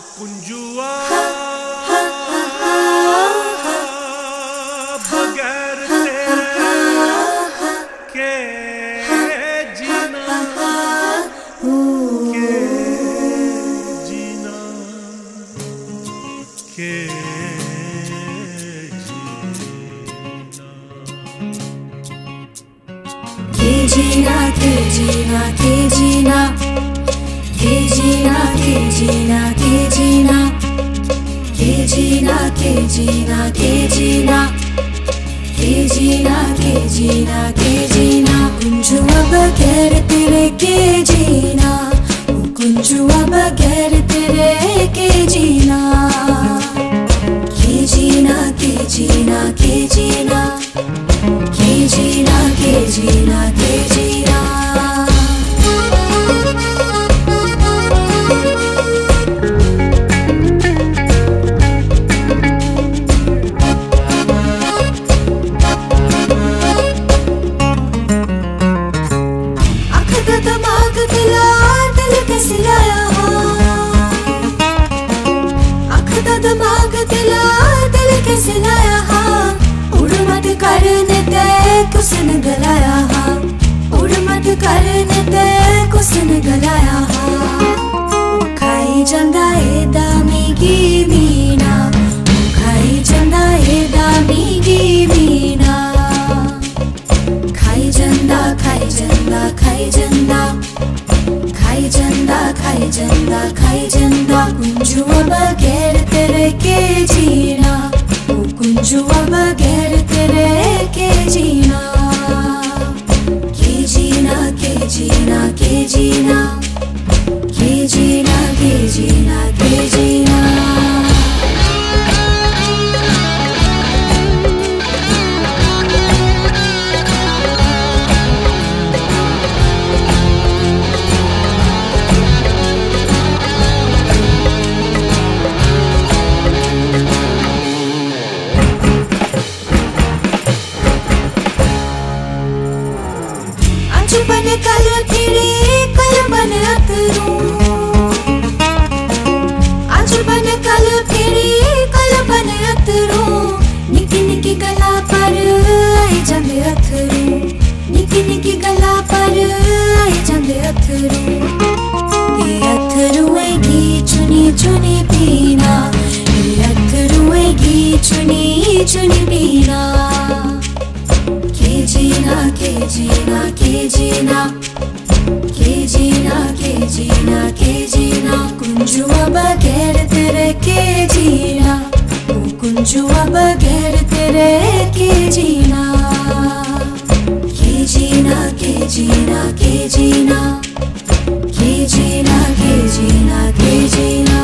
कुंजुआ बगैर तेरे के जीना के जीना के जीना के जीना के जीना के जीना के जीना के जीना के जीना के जीना के जीना के जीना के जीना के जीना कुंजुआ बगैर तेरे के जीना कुंजुआ बगैर तेरे के जीना के जीना के जीना के जीना के जीना के जीना के जीना दिमाग दिला दिल कैसे लाया आँख दा दिमाग दिला दिल कैसे लाया उड़ मत करने दे कुसन गलाया उड़ मत करने दे कुसन गलाया खाई जंदा ए दामी गी मीना खाई जंदा ए दामी गी मीना खाई जंदा खाई जंदा खाई जंदा खाई जंदा खाई जंदा खाई जंदा कुंजुआ बगैर तेरे के जीना कुंजुआ बगैर तेरे के जीना के जीना के जीना के जीना के जीना के जीना के जीना बन कल फिरे कल बन अतरू आज बन कल फिरे कल बन अतरू निकी निकी गला पर आई जंदे अथरू निकी निकी गला पर आई जंदे अथरू ये अथरू की चुनी चुनी पीना ये अथरू की चुनी चुनी पीना के जीना के जीना के जीना के जीना के जीना के जीना कुंजुआ बगैर तेरे के जीना कुंजुआ बगैर तेरे के जीना के जीना के जीना के जीना के जीना के जीना के जीना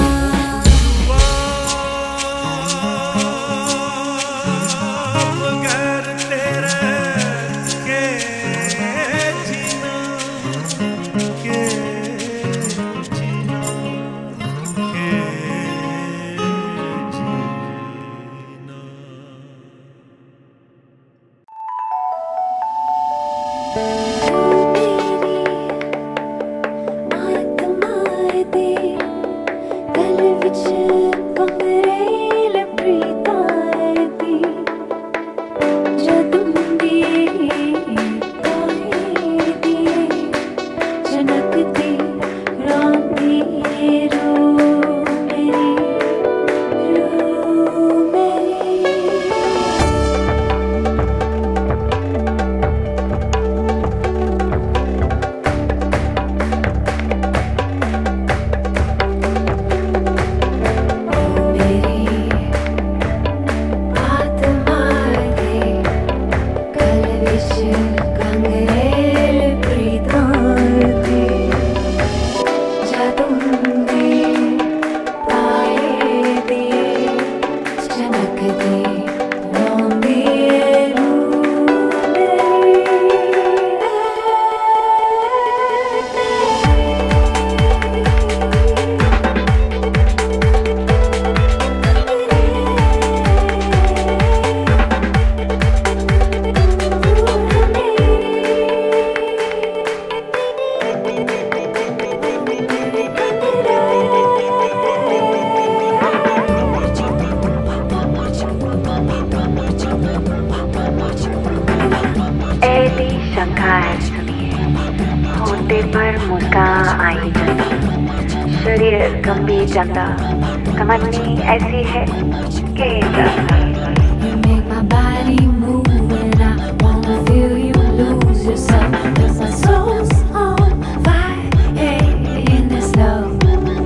होंठे पर मुस्कान आई जंदी, शरीर कंबी जाता, तमन्नी ऐसी है कि You make my body move and I wanna feel you lose yourself. 'Cause my soul's on fire in this love.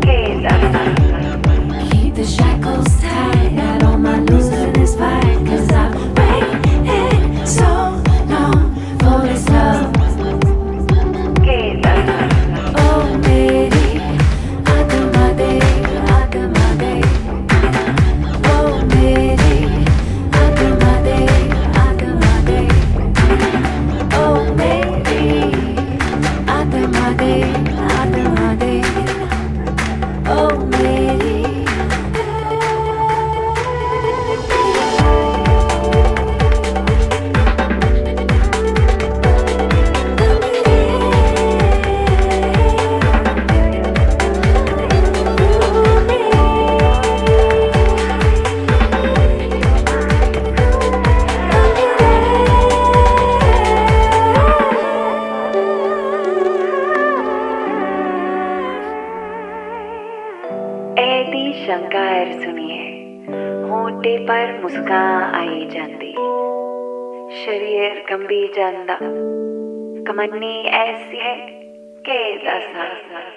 Keep the shackles tight, I don't mind losing this fight. 'Cause I've waited so long for this love. Oh, मेरी आत्मा दे, oh, मेरी आत्मा दे, oh, मेरी आत्मा दे, oh, मेरी ऐदी शंकर सुनिए, होंठे पर मुस्कान आई जाती, शरीर कंबी जाता, तमन्नी ऐसी है कि दसा।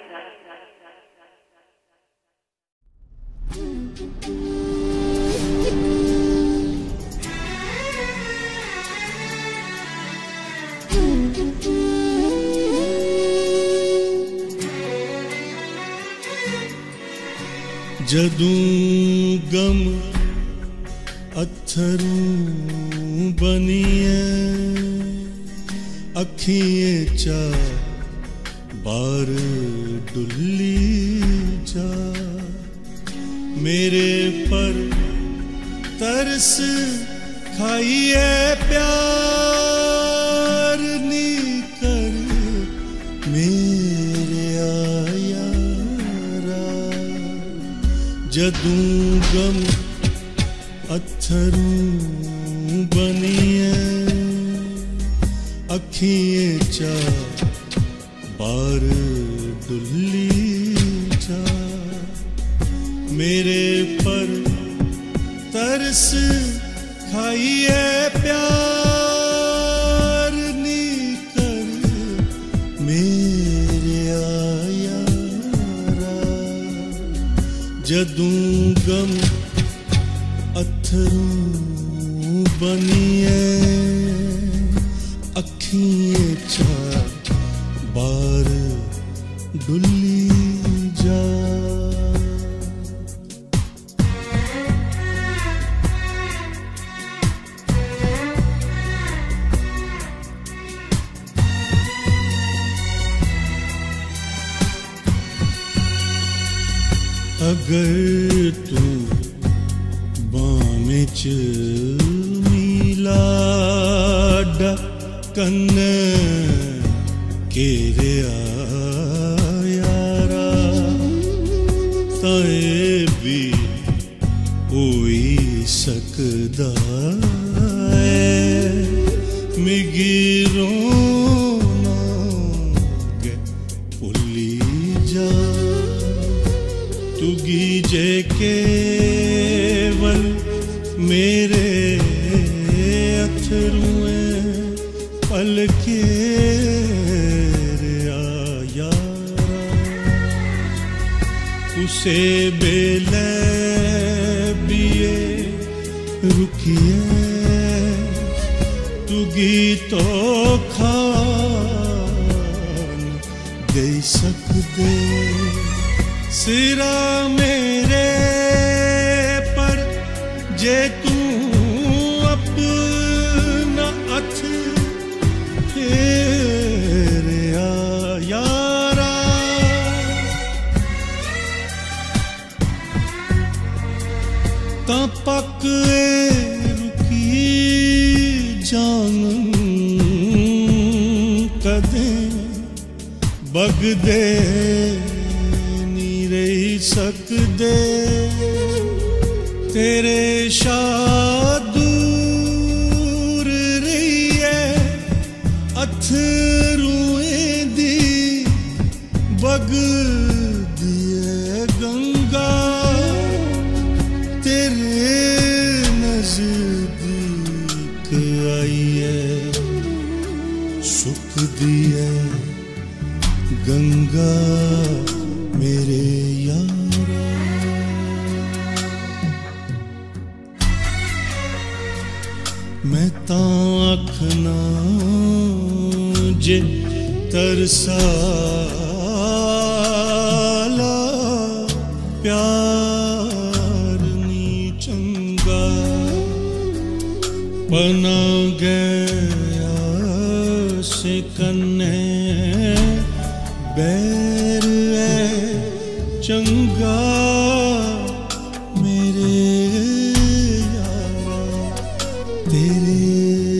जदूं गम अथरू बनिए अखिएं चा बार डुल्ली जा, मेरे पर तरस खाइए प्यार नी कर मेरे आयारा। जदूं गम अथरू बनिए अखिएं चा बार डुल्ली जा, मेरे पर तरस खाइए प्यार नी कर मेरे आयारा। जदूं गम अथरू बनिए अखिएं चा बार डुल्ली जा। अगर तू बामे च मीला कन्न केरे यारा, ताए भी होई सकदा है मिगी रोना गे भुल्ली जा। तुगी जे केवल मेरे अथरुए पलके यारा, उसे बेले बिए रुकिए तुगी तो खान दे सकदे। सिरा मेरे पर जे तू अपना अथ फेर यारा, ता पक रुकी जान कदे बगदे सकदे तेरे शाद दूर रहिए अथरूएं दी गंगा मेरे यारा। मैं तां आखना जे तरसाला प्यार नी चंगा बना गया से कन्ने बैर है चंगा मेरे यारा। तेरे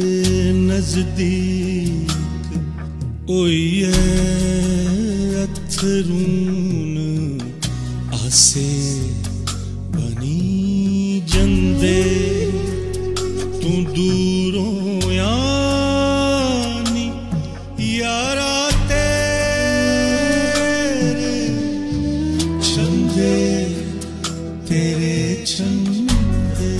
नजदीक ओई है अथरून आसे बनी जंदे तू दूरों यानी यारा। तेरे छंदे तेरे छंदे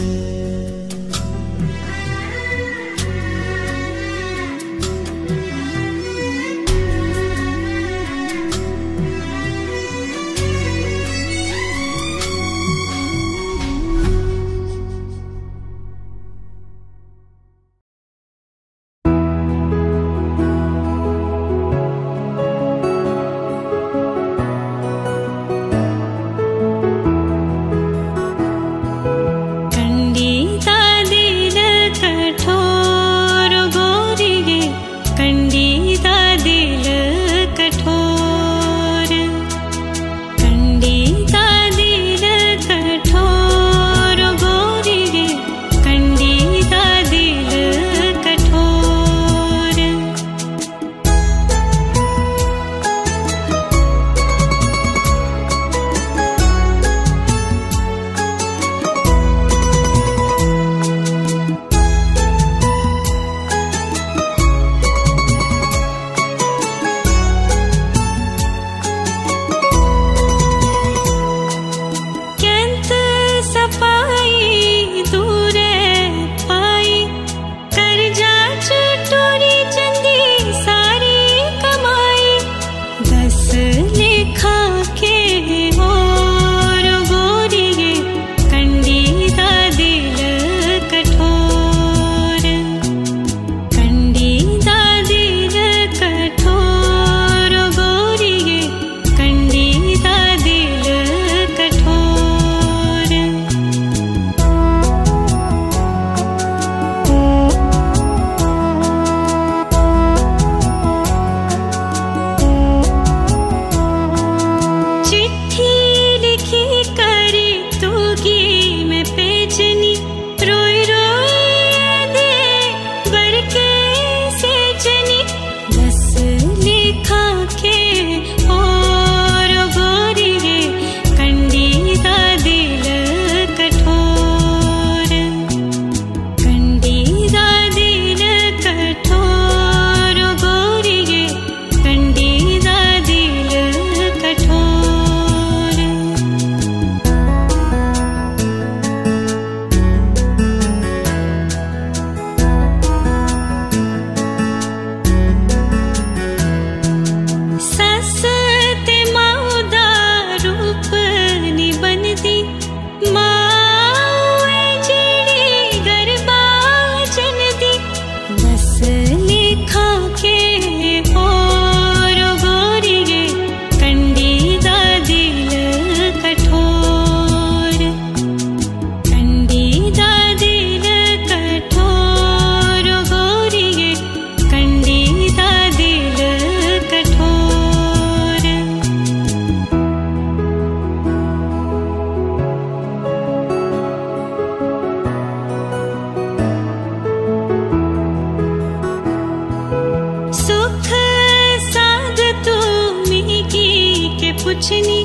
पुछनी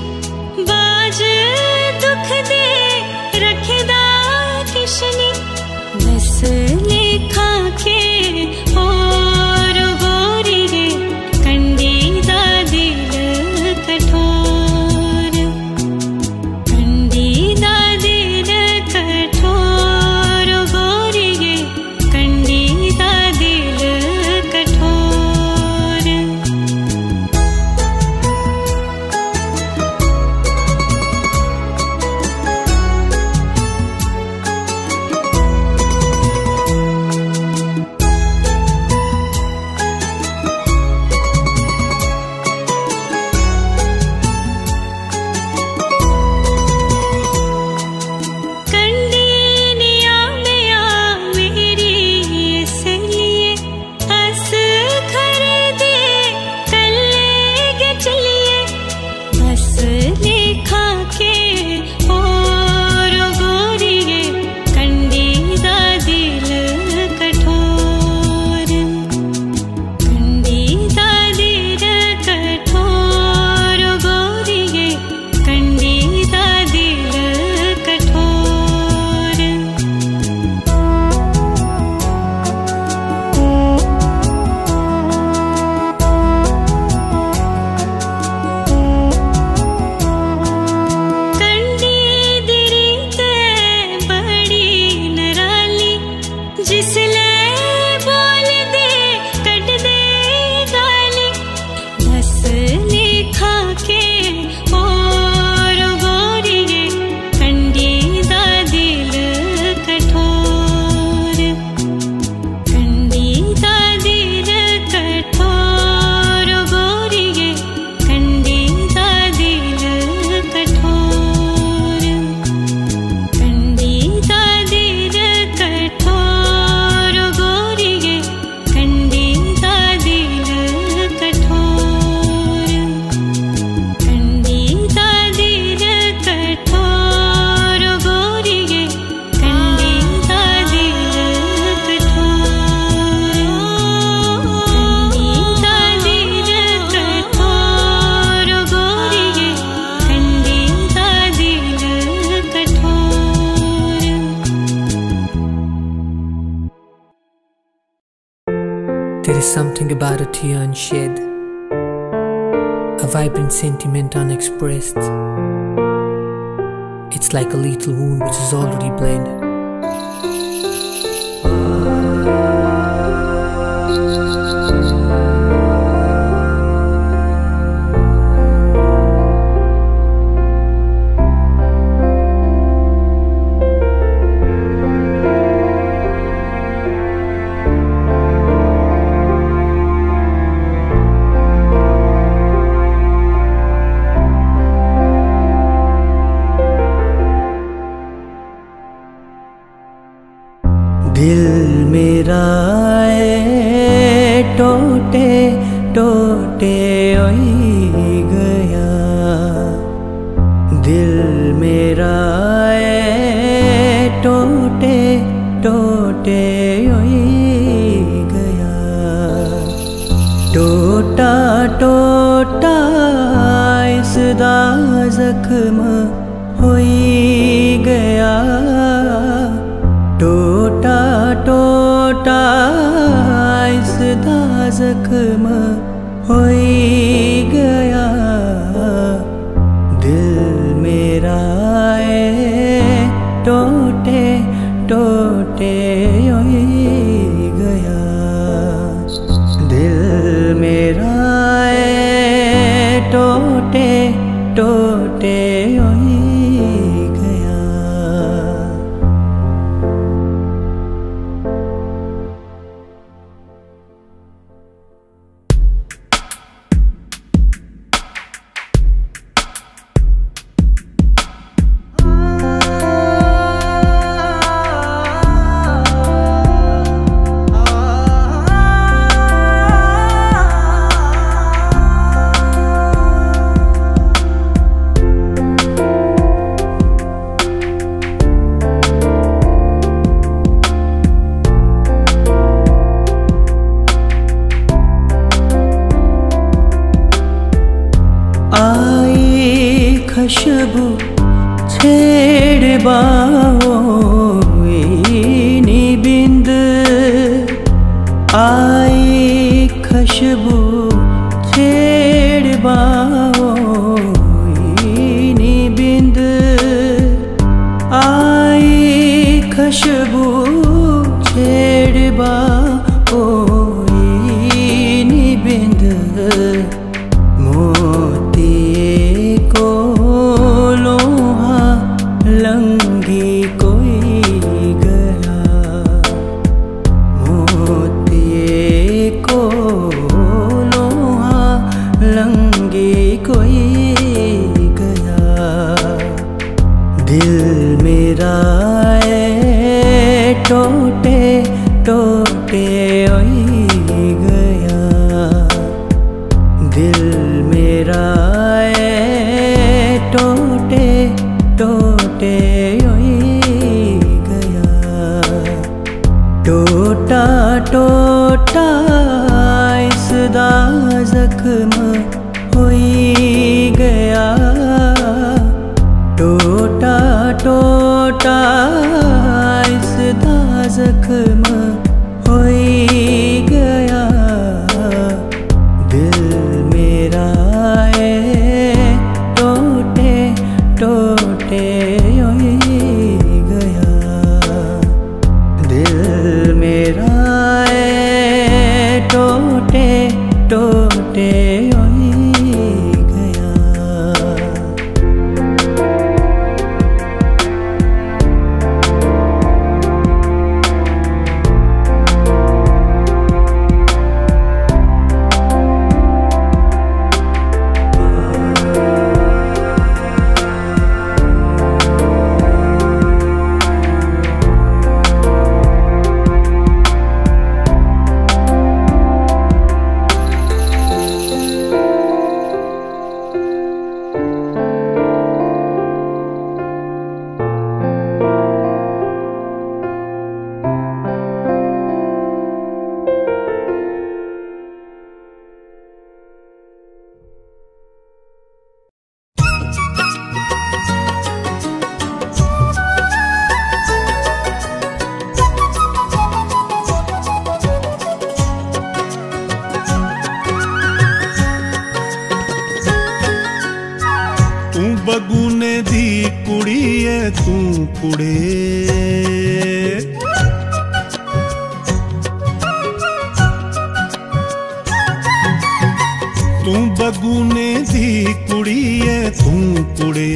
बाज दुख दे रखदा किशनी बस लेखा के और गोरी रे कंडी दा दिल कठोर कंडी दा दिल कठोर गोरी रे कंडी दा दिल कठोर something about a tear unshed, a vibrant sentiment unexpressed. It's like a lethal wound which is already bled. दिल मेरा टोटे टोटे होई गया, दिल मेरा टोटे टोटे होई गया, टोटा टोटा इसदा जख्म होई गया, टोटा टोटा इसदा जख्म होई गया, दिल मेरा टोटे टोटे होई गया, दिल मेरा टोटे टोटे होई गया। आई खुशबू छेड़ बाओनी बिंद, आई खुशबू छेड़ बाओनी बिंद, आई खुशबू छेड़ बाओनी बिंद, लंगी कोई गया, मोतिये को लोहा लंगी कोई गया, दिल मेरा टोटे टोटे होई गया, दिल मेरा टोटे टोटे होई गया, टोटा टोटा इसदा जख्म होई गया, टोटा टोटा इसदा जख्म होई गया, दिल मेरा टोटे टोटे होई गया, दिल मेरा टोटे टोटे बगूने दी कुड़ी है तू कुड़े, तू बगूने दी कुड़ी है तू कुड़े,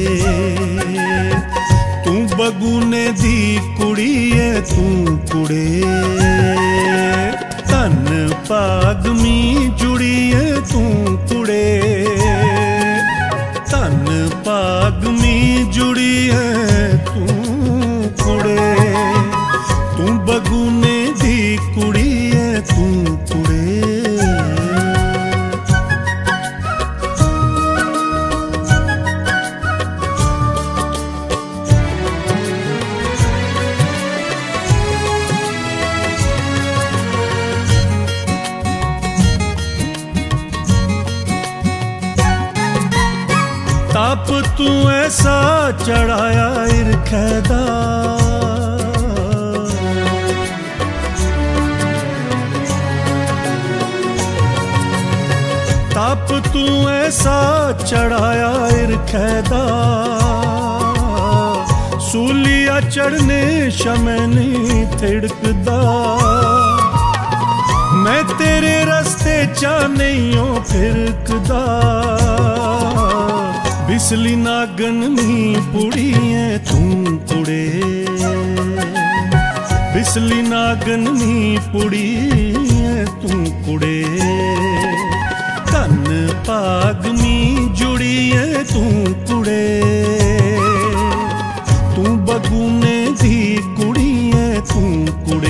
तू बगूने दी कुड़ी है तू कुड़े। तन पागमी जुड़ी है तू कुड़े, तन पागमी जुड़ी है तू कुड़े, तू बगूने दी कुड़ी है तू कुड़े। ताप तू ऐसा चढ़ाया इरखैदा, ताप तू ऐसा चढ़ाया इरखैदा, सूलिया चढ़ने शमैनी थिड़कदा। मैं तेरे रस्ते चा नहीं हो फिरकदा, बिसली नागन नी पुड़ी है तू कुड़े, बिसली नागन नी पुड़ी है तू कुड़े। तन पागमी जुड़ी है तू कुड़े, तू बगूने दी कुड़ी है तू कुड़े।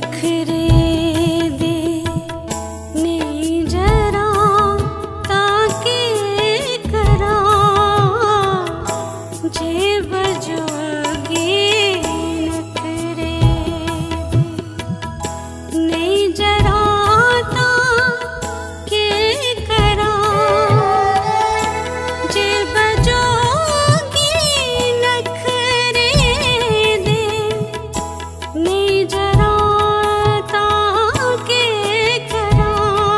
नखरे दे नहीं जरा ताके करा जे बजोगे नखरे दे नहीं जरा ताके करा जे बजोगे नखरे दे नहीं जरा ताके करा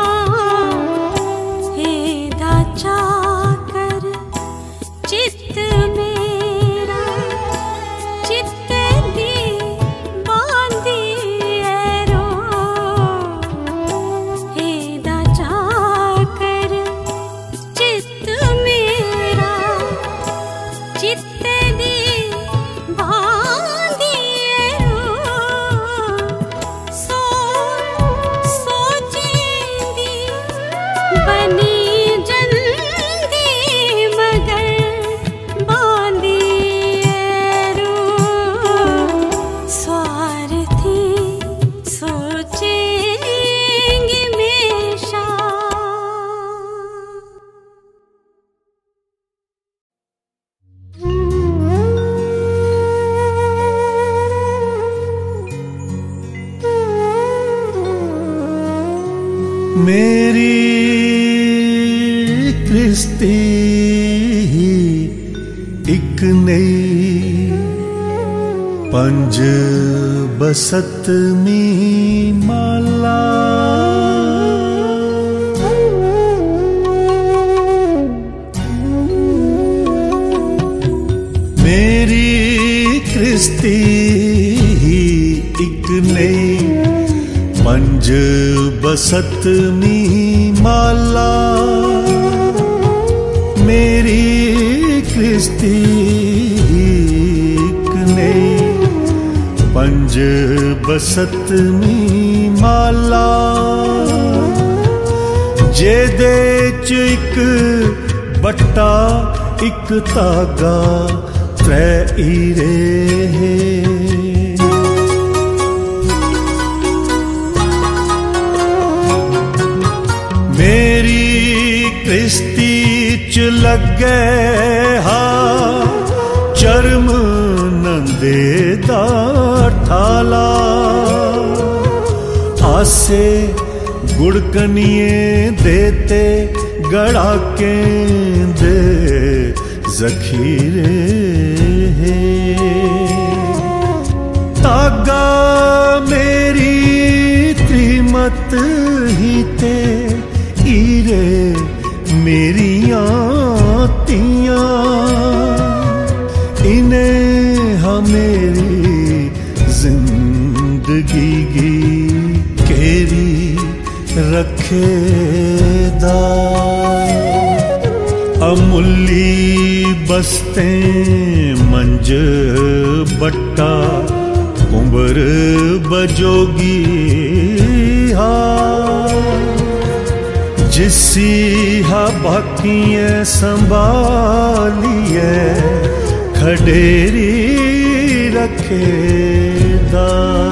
हे दाचा कर चित्त मेरा चित्त दी बांधी रो हे दाचा कर चित्त मेरा चित्त दी बांधी रो सोचेंदी बनी जल्दी मगर बांधी रो स्वार्थी सोचेंगे हमेशा। मेरी कृष्टि एक नई पंज बसतमी माला मेरी कृष्टि एक नई पंज बसतमी माला मेरी कृष्टि एक नई पंज बसतमी माला जेदे च इक बट्टा इक धागा त्रै हीरे मेरी कृष्टि च लगे हा चरम नंदे दा ठाला आसे गुड़कनिए देते गड़ा के दे जखीरे तागा मेरी त्रिमत ही ते ईरे मेरिया तिया इन्हें मेरी जिंदगी की केरी रखेदा अमुली बसते मंज बट्टा कुंबर बजोगी हा जिसी हा बाकियां संभालिए खडेरी रखेदा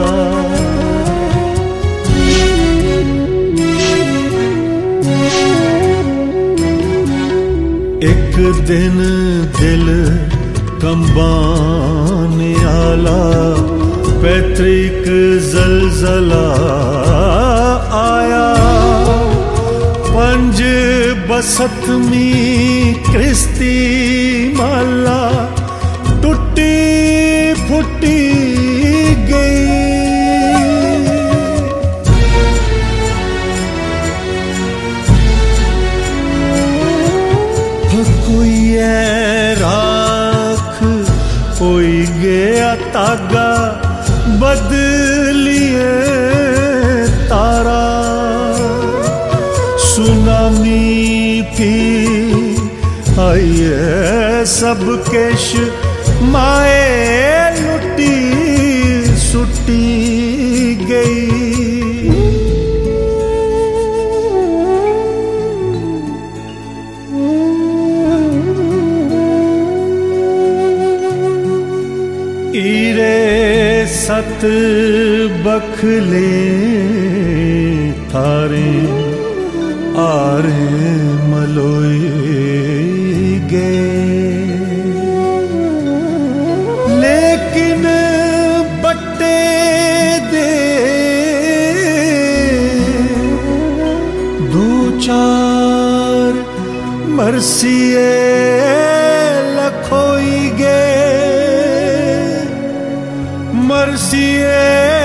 एक दिन दिल कंबाने आला पैतृक जलजला आया पंज बसतमी कृष्टि माला टूटी फूटी गई कोई राख कोई गया तागा बदलिए तारा सुनामी थी आइए सब केश माए लुटी सुटी गई ईरे सत रख ले थारे आरे मलोए गे, लेकिन बट्टे दे दो चार मरसिए लखोई गे, मरसिए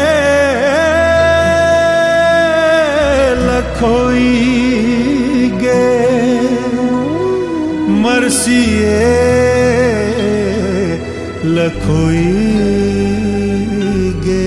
लखोई गे, मरसिए लखोई गे।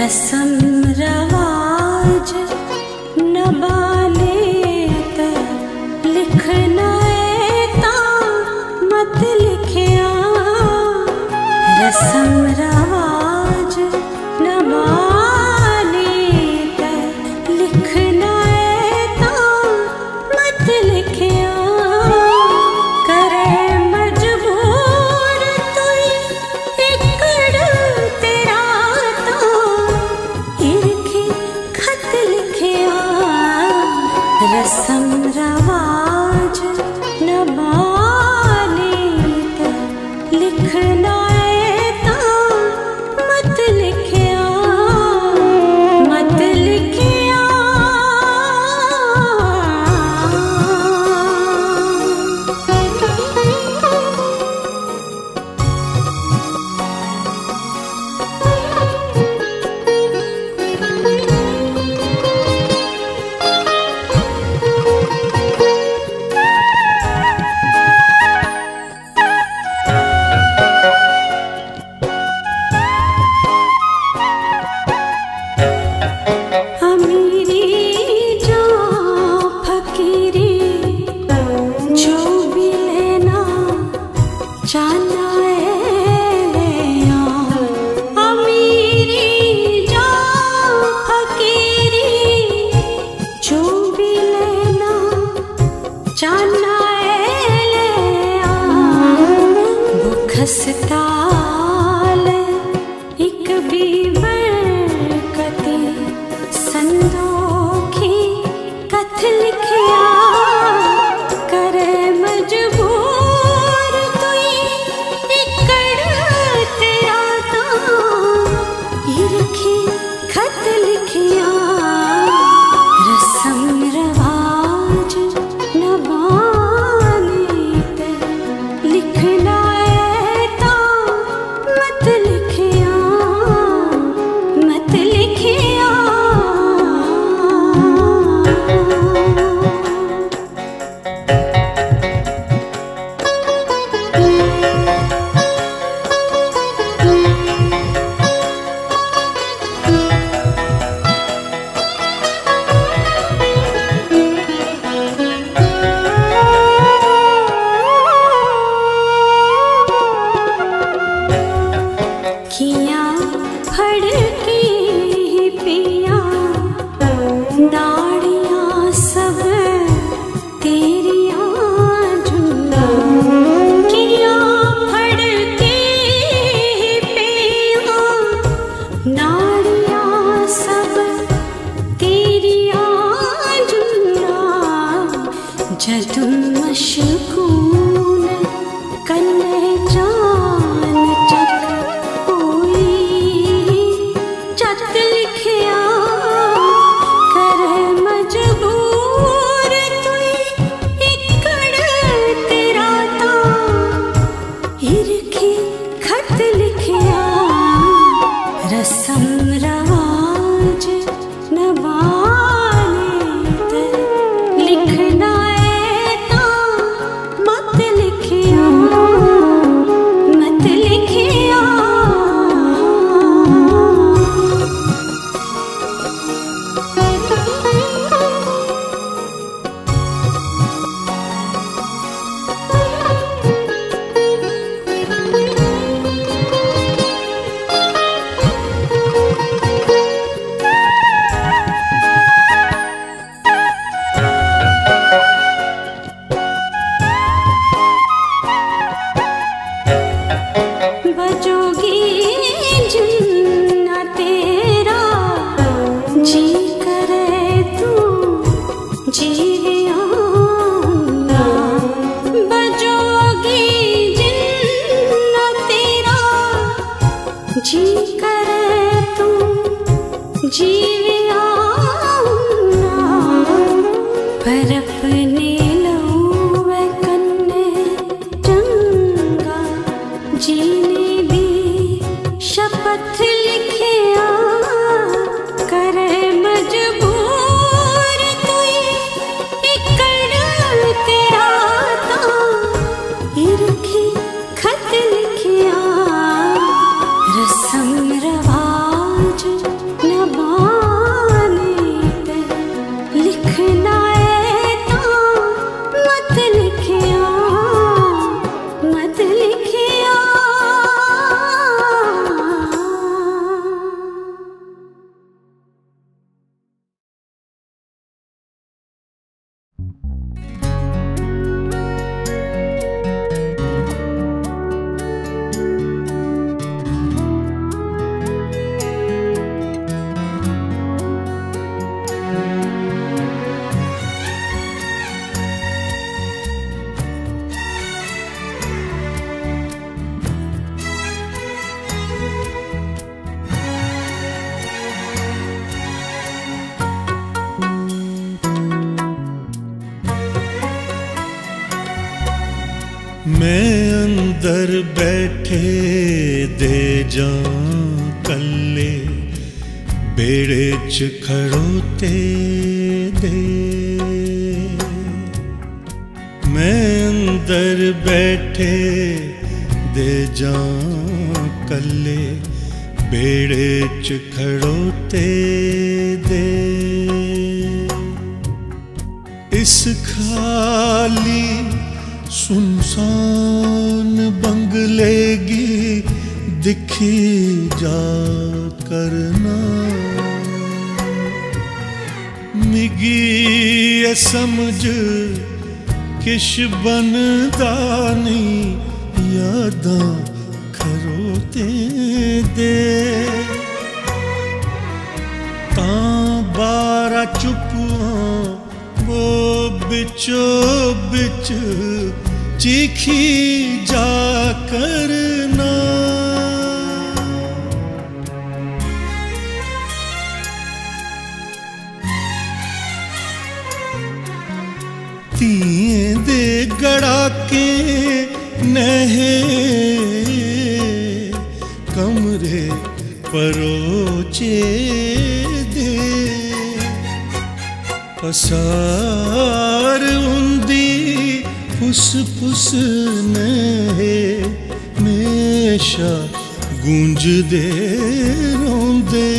रसम रवाज नबाले ते लिखना ता मत लिखिया रसम रवाज नबाले ते लिखना ता मत लिखिया करे मजबूर तुई एकड़ तेरा ता इरखे खत लिखिया रसम रवाज नबाले ते लिखना ता मत लिखिया मत लिखिया अमीरी जो फकीरी जो भी लेना जाना अमीरी जो फकीरी जो भी लेना जाना बुखस्ताल एक भी बरकती संदोखी कथ लिखिया करे मजबूर तुई एकड़ तेरा ता इरखे खत लिखिया रसम रवाज नबाले ते लिखना ता मत लिखिया मत लिखिया किया फड़की पिया नाड़ियाँ सब तेरियाँ झुंडा किया फड़की पिया नाड़ियाँ सब तेरियाँ झुंडा जदुम मशकून कन्ने जान चक चत लिखिया करे मजबूर तुई एकड़ तेरा ता इरखे खत लिखिया रसम रवाज नबाले ते लिखना ता मत लिखिया मत लिखिया बजोगी जिन्ना तेरा जी करे तू जीविया बजोगी जिन्ना तेरा जी करे तू जीविया पर अपने लौवे कन्ने चंगा जीने दी शपथ लिखिया करे मजबूर तुई एकड़ तेरा ता इरखे खत लिखिया रसम रवाज अंदर बैठे दे जा कल्ले बेड़े च खड़ोते दे। मैं अंदर बैठे दे जा कल्ले बेड़े च खड़ोते दे। इस खाली सुनसान बंगले गी दिखी जा करना। मिगी ये समझ किश बनदा नहीं यादां खरोते दे। तां बारा चुप वो बिचो बिच चीखी जा करना। तीए दे गड़ा के नहे कमरे परोचे दे। पसार उंदी फुस फुस नहे मेशा गूंज दे रोंदे।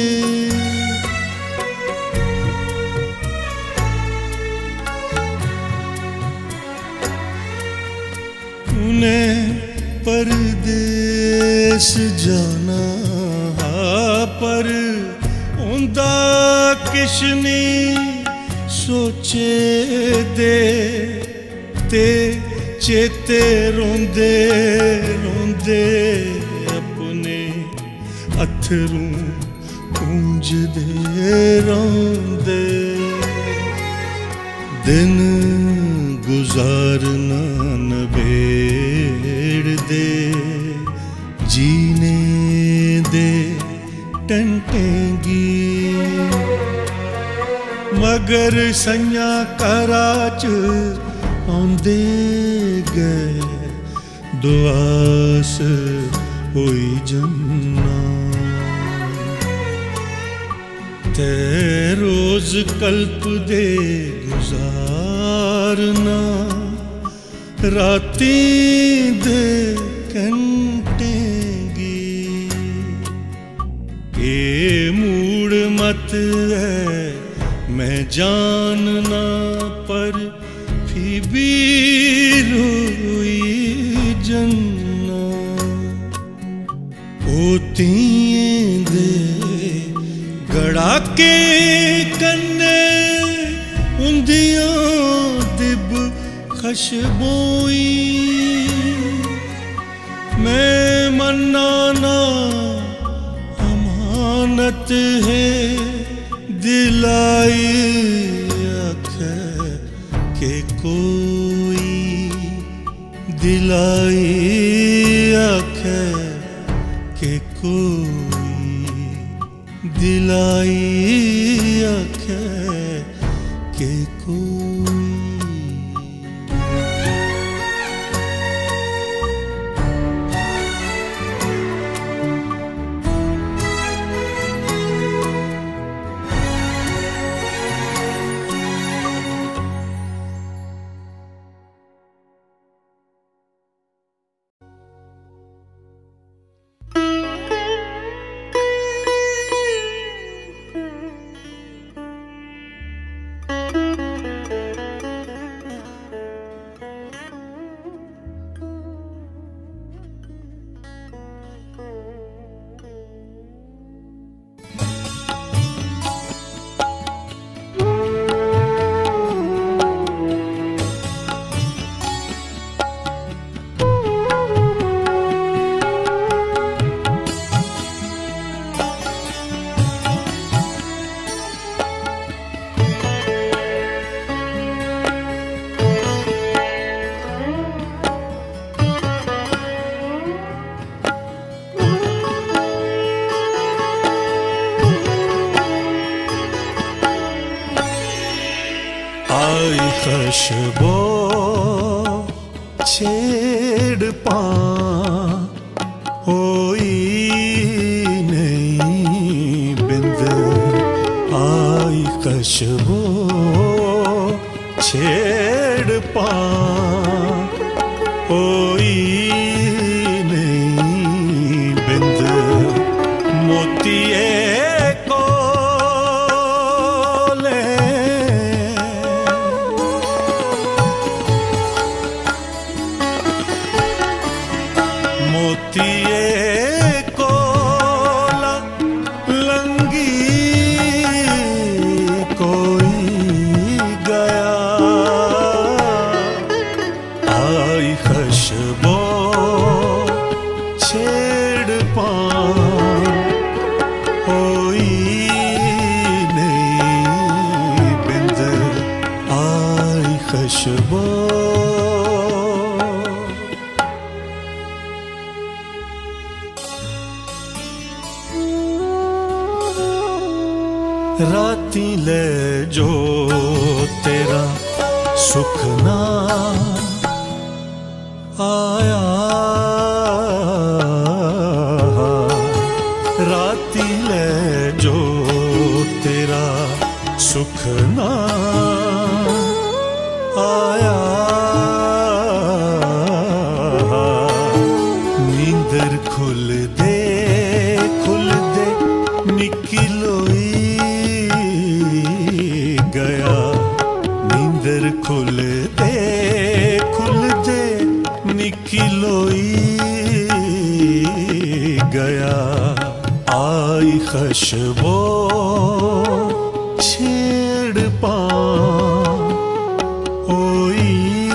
परदेस जाना पर उंदा किशनी सोचे दे। ते चेते रोंदे रोंदे अपने अथरू पूंज दे रोंदे। दिन गुजारना नबेड़ दे जीने दे टंटेंगी। मगर सैया कराच आंदे गए दुआस होई जन्ना। ते रोज कल्प दे गुजारना राती दे कंटेंगी। ये मूड मत है मैं जानना पर फिर भी रोई जन्ना। होती दे गड़ा के कन्ने उंदियां दिब खशबोई। मैं मन्नाना अमानत है दिलाई आखे के कोई। दिलाई आखे के कोई। दिलाई आखे के कोई। खुशबू छेड़ पानी छेड़ पा कोई नहीं बिंद मोतिए को ले मोतिए को लंगी कोई गया आई खुशबू छेड़ पा कोई नहीं बिंद आई खुशबू राती ले जो तेरा सुख ना आया राती ले जो तेरा सुख ना आया नींदर खुल दे निकलोई गया नींदर खुल दे निकलोई गया आई खुशबू छेड़ पा कोई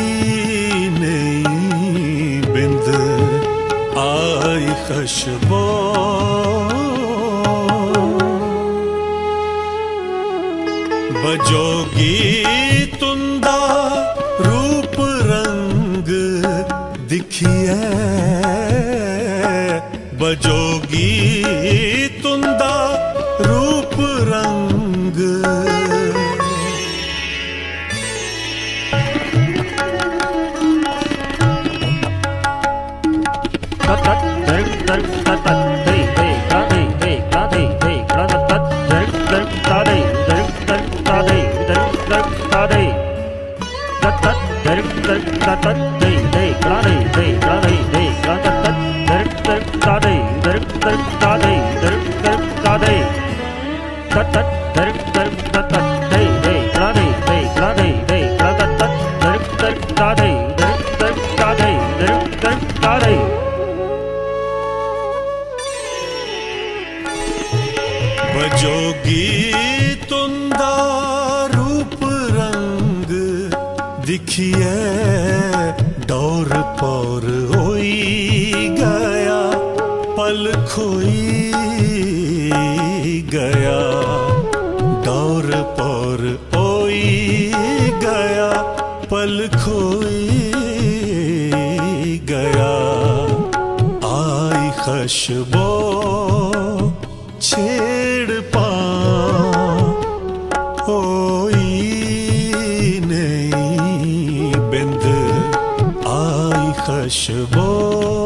नहीं बिंद आई खुशबू बजोगी तुंदा रूप रंग दिखिए बजोगी तुंदा रूप रंग बजोगी तुंदा रूप रंग दिखिए डोर पौर होई गया पल खोई गया डोर पौर होई गया पल खोई गया आई खुशबू छेड़ पा कोई नहीं बिंद आई खुशबू